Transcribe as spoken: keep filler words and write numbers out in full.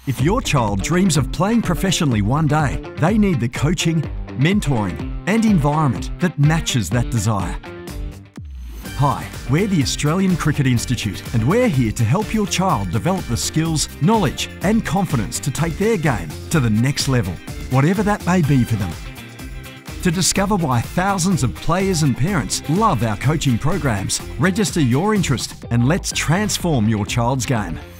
If your child dreams of playing professionally one day, they need the coaching, mentoring and environment that matches that desire. Hi, we're the Australian Cricket Institute and we're here to help your child develop the skills, knowledge and confidence to take their game to the next level, whatever that may be for them. To discover why thousands of players and parents love our coaching programs, register your interest and let's transform your child's game.